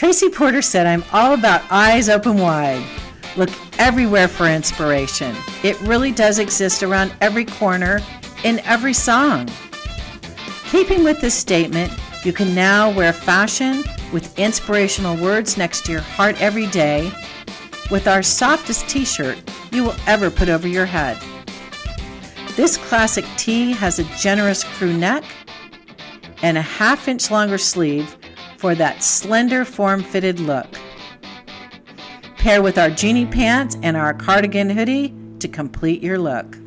Tracy Porter said, "I'm all about eyes open wide. Look everywhere for inspiration. It really does exist around every corner in every song." Keeping with this statement, you can now wear fashion with inspirational words next to your heart every day with our softest t-shirt you will ever put over your head. This classic tee has a generous crew neck and a half-inch longer sleeve for that slender form-fitted look. Pair with our jeanie pants and our cardigan hoodie to complete your look.